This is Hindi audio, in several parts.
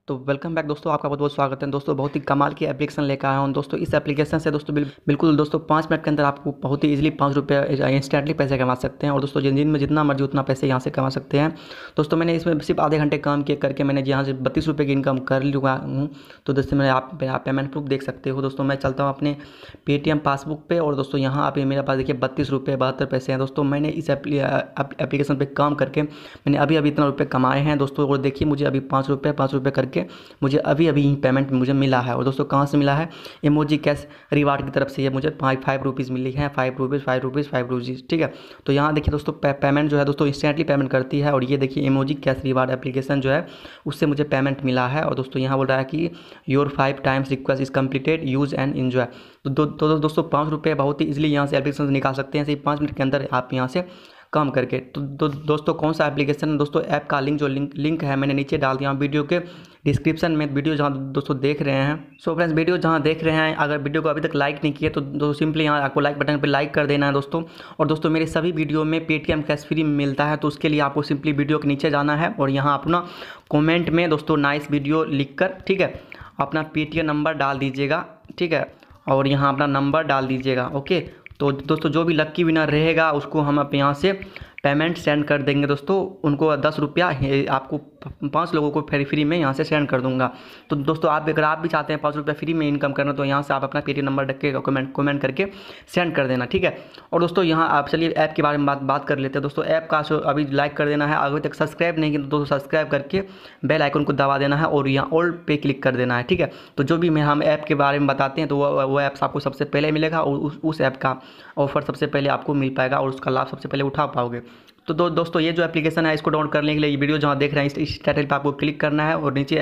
तो वेलकम बैक दोस्तों, आपका बहुत बहुत स्वागत है दोस्तों। बहुत ही कमाल की एप्लीकेशन लेकर आया हूँ दोस्तों। इस एप्लीकेशन से दोस्तों बिल्कुल दोस्तों 5 मिनट के अंदर आपको बहुत ही इजीली 5 रुपये इंस्टेंटली पैसे कमा सकते हैं। और दोस्तों दिन में जितना मर्जी उतना पैसे यहाँ से कमा सकते हैं दोस्तों। मैंने इसमें सिर्फ आधे घंटे काम किए करके मैंने यहाँ से 32 रुपये की इनकम कर लूँगा हूँ। तो दोस्तों मैं आप पेमेंट प्रूफ देख सकते हो दोस्तों। मैं चलता हूँ अपने पेटीएम पासबुक पे और दोस्तों यहाँ आप मेरे पास देखिए 32 रुपये 72 पैसे हैं दोस्तों। मैंने इस एप्लीकेशन पे काम करके मैंने अभी इतना रुपये कमाए हैं दोस्तों। और देखिए मुझे अभी 5 रुपये करके मुझे अभी पेमेंट मुझे मिला है। और दोस्तों कहाँ से मिला है? इमोजी कैश रिवार्ड की तरफ से ये मुझे 5 रुपीज़ मिली है। 5 रुपीज़, ठीक है। तो यहाँ देखिए दोस्तों पेमेंट जो है दोस्तों इंस्टेंटली पेमेंट करती है। और ये देखिए इमोजी कैश रिवार्ड एप्लीकेशन जो है उससे मुझे पेमेंट मिला है। और दोस्तों यहाँ बोल रहा है कि your 5 times request is completed, use and enjoy. तो दोस्तों 5 रुपये बहुत ही इजीली यहाँ से एप्लीकेशन निकाल सकते हैं। सिर्फ 5 मिनट के अंदर आप यहाँ से काम करके। तो दोस्तों कौन सा एप्लीकेशन है दोस्तों? ऐप का लिंक है मैंने नीचे डाल दिया हूँ वीडियो के डिस्क्रिप्शन में। वीडियो जहाँ दोस्तों देख रहे हैं, सो फ्रेंड्स वीडियो जहाँ देख रहे हैं, अगर वीडियो को अभी तक लाइक नहीं किए तो दोस्तों सिंपली यहाँ आपको लाइक बटन पे लाइक कर देना है दोस्तों। और दोस्तों मेरे सभी वीडियो में पेटीएम कैश फ्री मिलता है। तो उसके लिए आपको सिंपली वीडियो के नीचे जाना है और यहाँ अपना कॉमेंट में दोस्तों नाइस वीडियो लिख कर, ठीक है, अपना पेटीएम नंबर डाल दीजिएगा, ठीक है। और यहाँ अपना नंबर डाल दीजिएगा, ओके। तो दोस्तों जो भी लक्की विनर रहेगा उसको हम अब यहाँ से पेमेंट सेंड कर देंगे दोस्तों। उनको 10 रुपया आपको 5 लोगों को फ्री में यहाँ से सेंड कर दूंगा। तो दोस्तों अगर आप भी चाहते हैं 5 रुपया फ्री में इनकम करना तो यहाँ से आप अपना पेटीएम नंबर रख के कमेंट करके सेंड कर देना, ठीक है। और दोस्तों यहाँ आप चलिए ऐप के बारे में बात कर लेते हैं दोस्तों। ऐप का अभी लाइक कर देना है, अभी तक सब्सक्राइब नहीं किया तो दोस्तों सब्सक्राइब करके बेल आइकन को दबा देना है और यहाँ ऑल पे क्लिक कर देना है, ठीक है। तो जो भी हम ऐप के बारे में बताते हैं तो वो ऐप्स आपको सबसे पहले मिलेगा और उस ऐप का ऑफर सबसे पहले आपको मिल पाएगा और उसका लाभ सबसे पहले उठा पाओगे। तो दोस्तों ये जो एप्लीकेशन है इसको डाउनलोड करने के लिए ये वीडियो जहाँ देख रहे हैं इस टाइटल पे आपको क्लिक करना है और नीचे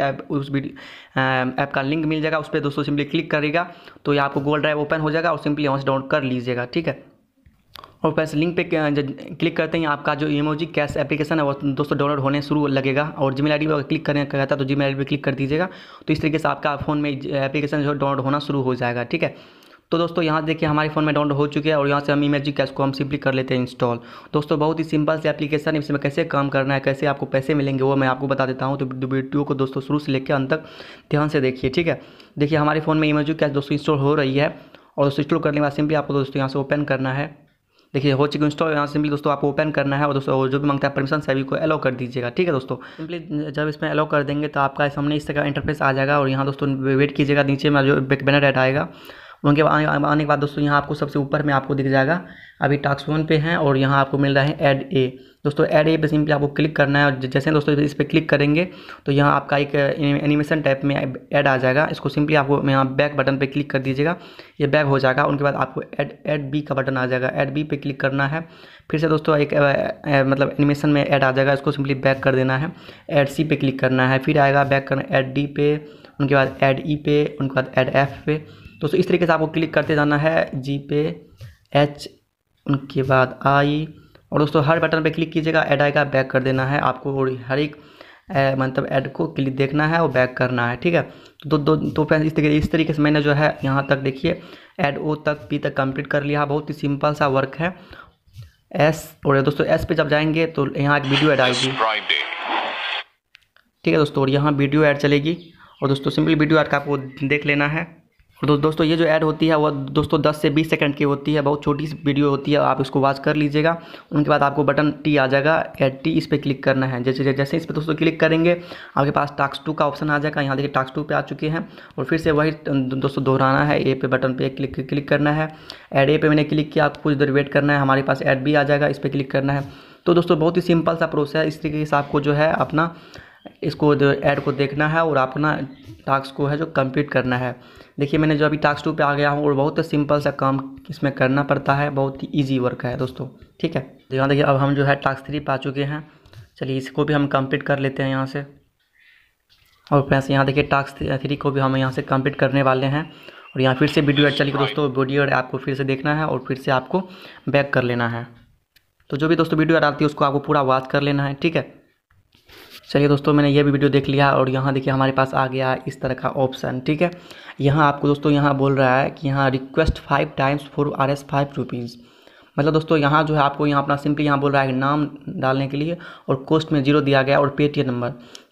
ऐप का लिंक मिल जाएगा, उस पर दोस्तों सिंपली क्लिक करेगा तो ये आपको गूगल ड्राइव ओपन हो जाएगा और सिंपली वहाँ से डाउनलोड कर लीजिएगा, ठीक है। और पैसे लिंक पे क्लिक करते हैं आपका जो इमोजी कैश एप्लीकेशन है वो दोस्तों डाउनलोड होने शुरू लगेगा। और जीमेल आईडी पर क्लिक करने का कहता है तो जीमेल आईडी पर क्लिक कर दीजिएगा। तो इस तरीके से आपका फ़ोन में एप्लीकेशन जो डाउनलोड होना शुरू हो जाएगा, ठीक है। तो दोस्तों यहाँ देखिए हमारे फ़ोन में डाउनलोड हो चुके हैं और यहाँ से हम इमोजी कैश को हम सिंपली कर लेते हैं इंस्टॉल। दोस्तों बहुत ही सिंपल से एप्लीकेशन, इसमें कैसे काम करना है, कैसे आपको पैसे मिलेंगे वो मैं आपको बता देता हूँ। तो वीडियो को दोस्तों शुरू से लेकर अंत तक ध्यान से देखिए, ठीक है। देखिए हमारे फ़ोन में इमोजी कैश दोस्तों इंस्टॉल हो रही है और दोस्तों इंस्टॉल करने के बाद सिंपली आपको दोस्तों यहाँ से ओपन करना है। देखिए हो चुकी इंस्टॉल, यहाँ सिंपली दोस्तों आपको ओपन करना है और दोस्तों जो भी मांगता है परमिशन सभी को अलाउ कर दीजिएगा, ठीक है दोस्तों। सिंपली जब इसमें अलाउ कर देंगे तो आपका सामने इस तरह का इंटरफेस आ जाएगा और यहाँ दोस्तों वेट कीजिएगा, नीचे में जो बैनर ऐड आएगा उनके आने के बाद दोस्तों यहाँ आपको सबसे ऊपर में आपको दिख जाएगा अभी टास्क 1 पे हैं और यहाँ आपको मिल रहा है ऐड ए। दोस्तों ऐड ए पे सिंपली आपको क्लिक करना है और जैसे दोस्तों इस पर क्लिक करेंगे तो यहाँ आपका एक एनिमेशन टाइप में ऐड आ जाएगा। इसको सिंपली आपको यहाँ बैक बटन पे क्लिक कर दीजिएगा, ये बैक हो जाएगा। उनके बाद आपको ऐड बी का बटन आ जाएगा, ऐड बी पे क्लिक करना है। फिर से दोस्तों एक मतलब एनिमेशन में ऐड आ जाएगा, इसको सिंपली बैक कर देना है। ऐड सी पे क्लिक करना है, फिर आएगा बैक करना ऐड डी पे, उनके बाद ऐड ई पे, उनके बाद ऐड एफ पे। दोस्तों इस तरीके से आपको क्लिक करते जाना है, जी पे, एच, उनके बाद आई। और दोस्तों हर बटन पे क्लिक कीजिएगा, ऐड आएगा, बैक कर देना है आपको। और हर एक मतलब ऐड को क्लिक देखना है और बैक करना है, ठीक है। तो फ्रेंड्स इस तरीके से मैंने जो है यहाँ तक देखिए ऐड ओ तक पी तक कंप्लीट कर लिया। बहुत ही सिंपल सा वर्क है। एस और दोस्तों एस पे जब जाएंगे तो यहाँ एक वीडियो ऐड आएगी, ठीक है दोस्तों। और यहाँ वीडियो ऐड चलेगी और दोस्तों सिंपली वीडियो ऐड का आपको देख लेना है। और दोस्तों ये जो ऐड होती है वो दोस्तों 10 से 20 सेकंड की होती है, बहुत छोटी सी वीडियो होती है, आप इसको वॉच कर लीजिएगा। उनके बाद आपको बटन टी आ जाएगा, ऐड टी, इस पर क्लिक करना है। जैसे इस पर दोस्तों क्लिक करेंगे आपके पास टास्क 2 का ऑप्शन आ जाएगा। यहाँ देखिए टास्क 2 पे आ चुके हैं और फिर से वही दोस्तों दोहराना है। ए पे बटन पे क्लिक करना है, ऐड ए पे मैंने क्लिक किया, आपको कुछ देर वेट करना है, हमारे पास ऐड बी आ जाएगा, इस पर क्लिक करना है। तो दोस्तों बहुत ही सिंपल सा प्रोसेस है। इस तरीके से आपको जो है अपना इसको ऐड को देखना है और अपना टास्क को है जो कंप्लीट करना है। देखिए मैंने जो अभी टास्क 2 पे आ गया हूँ और बहुत सिंपल सा काम इसमें करना पड़ता है, बहुत ही इजी वर्क है दोस्तों, ठीक है। यहाँ देखिए अब हम जो है टास्क 3 पे आ चुके हैं। चलिए इसको भी हम कंप्लीट कर लेते हैं यहाँ से। और फ्रेंड्स यहाँ देखिए टास्क 3 को भी हम यहाँ से कंप्लीट करने वाले हैं। और यहाँ फिर से वीडियो ऐड चलेगी दोस्तों, वीडियो ऐड आपको फिर से देखना है और फिर से आपको बैक कर लेना है। तो जो भी दोस्तों वीडियो ऐड आती है उसको आपको पूरा वॉच कर लेना है, ठीक है। चलिए दोस्तों मैंने ये भी वीडियो देख लिया और यहाँ देखिए हमारे पास आ गया इस तरह का ऑप्शन, ठीक है। यहाँ आपको दोस्तों यहाँ बोल रहा है कि यहाँ request 5 times for RS 5 rupees. मतलब दोस्तों यहाँ जो है आपको यहाँ अपना सिंपली यहाँ बोल रहा है नाम डालने के लिए और कॉस्ट में 0 दिया गया और पेटीएम नंबर।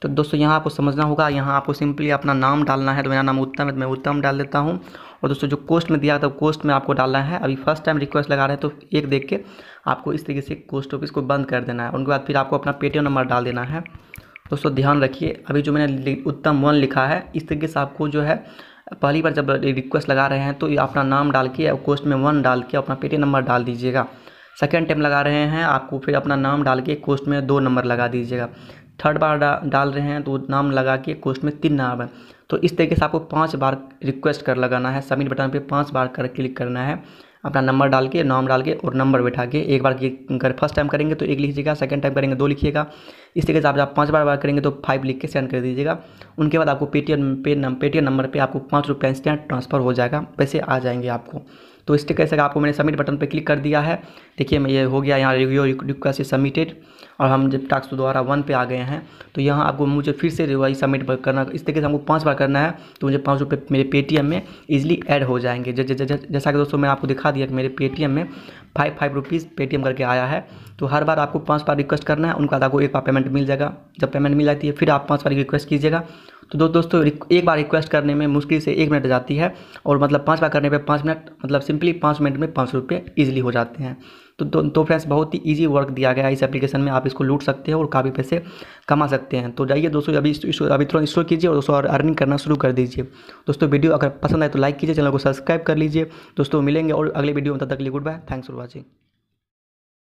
तो दोस्तों यहाँ आपको समझना होगा, यहाँ आपको सिंपली अपना नाम डालना है। तो मेरा नाम उत्तम है तो मैं उत्तम डाल देता हूँ। और दोस्तों जो कोस्ट में दिया था कोस्ट में आपको डालना है। अभी फर्स्ट टाइम रिक्वेस्ट लगा रहे हैं तो एक देख के आपको इस तरीके से पोस्ट ऑफिस को बंद कर देना है। उनके बाद फिर आपको अपना पेटीएम नंबर डाल देना है। दोस्तों ध्यान रखिए, अभी जो मैंने उत्तम 1 लिखा है इस तरीके से आपको जो है पहली बार जब रिक्वेस्ट लगा रहे हैं तो अपना नाम डाल के कोस्ट में 1 डाल के अपना पेटीएम नंबर डाल दीजिएगा। सेकेंड टाइम लगा रहे हैं आपको फिर अपना नाम डाल के कोस्ट में 2 नंबर लगा दीजिएगा। थर्ड बार डाल रहे हैं तो नाम लगा के कोस्ट में 3 नंबर। तो इस तरीके से आपको 5 बार रिक्वेस्ट कर लगाना है। सबमिट बटन पे 5 बार कर क्लिक करना है, अपना नंबर डाल के, नाम डाल के और नंबर बैठा के। एक बार अगर फर्स्ट टाइम करेंगे तो 1 लिखिएगा, सेकंड टाइम करेंगे 2 लिखिएगा। इस तरीके से आप 5 बार करेंगे तो 5 लिख के सेंड कर दीजिएगा। उनके बाद आपको पेटीएम नंबर पे आपको 5 रुपये इंस्टेंट ट्रांसफ़र हो जाएगा, पैसे आ जाएंगे आपको। तो इस तरीके से आपको मैंने सबमिट बटन पे क्लिक कर दिया है। देखिए मैं ये हो गया, यहाँ रिक्वेस्ट इज सबमिटेड और हम जब टास्क दोबारा 1 पे आ गए हैं। तो यहाँ आपको मुझे फिर से वही सबमिट करना, इस तरीके से हमको 5 बार करना है। तो मुझे 5 रुपये मेरे पेटीएम में ईजिली ऐड हो जाएंगे। जैसा कि दोस्तों मैंने आपको दिखा दिया कि मेरे पेटीएम में 5 रुपीज़ पेटीएम करके आया है। तो हर बार आपको 5 बार रिक्वेस्ट करना है, उनका आपको 1 बार पेमेंट मिल जाएगा। जब पेमेंट मिल जाती है फिर आप 5 बार रिक्वेस्ट कीजिएगा। तो दोस्तों एक बार रिक्वेस्ट करने में मुश्किल से 1 मिनट जाती है और मतलब 5 बार करने पे 5 मिनट, मतलब सिंपली 5 मिनट में 500 रुपये ईजिली हो जाते हैं। तो फ्रेंड्स बहुत ही ईजी वर्क दिया गया है इस एप्लीकेशन में। आप इसको लूट सकते हैं और काफ़ी पैसे कमा सकते हैं। तो जाइए दोस्तों अभी तुरंत इंस्टॉल कीजिए और दोस्तों अर्निंग करना शुरू कर दीजिए। दोस्तों वीडियो अगर पसंद आए तो लाइक कीजिए, चैनल को सब्सक्राइब कर लीजिए। दोस्तों मिलेंगे और अगले वीडियो में, तब तक के लिए good bye, thanks for watching.